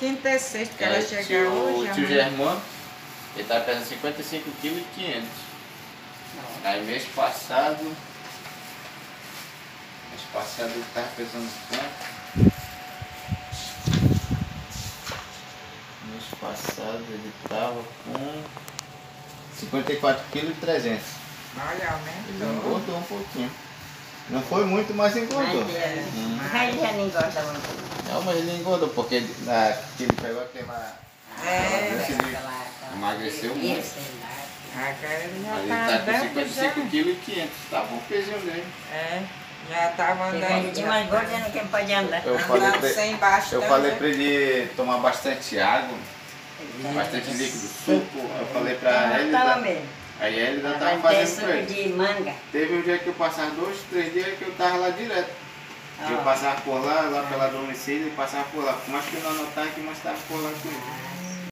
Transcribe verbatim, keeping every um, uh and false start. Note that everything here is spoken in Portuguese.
quinta e sexta que ela É, chega tio, hoje. o tio amanhã. Germano, ele tá pesando cinquenta e cinco quilos e quinhentos. Aí mês passado, mês passado ele tava pesando quanto? Mês passado ele tava com cinquenta e quatro quilos e trezentos. Olha, Ele aumentou. engordou um pouquinho. Não foi muito, mas engordou. Mas ele, Hum. mas ele já nem gosta muito. Não, mas ele engordou, porque ele, na, que ele pegou a queimar. É, ele emagreceu muito. agora ele já Mas ele tá tá com andando cinquenta e cinco já. quilos e quinhentos. Tá bom o pezinho dele. É, já tava Chega andando. de já mais gordo, tá já não pode andar. Eu falei andando pra, sem bastante. eu falei pra ele tomar bastante água, bastante líquido, suco. Eu falei pra ele. Tava da- mesmo. Aí ele já tava Tava fazendo suco pra ele. de manga. Teve um dia que eu passava dois, três dias que eu tava lá direto. Eu Ah. passava por lá, lá pela domicílio e passava por lá. Por mais que eu não anotava que mais estava por lá com ele.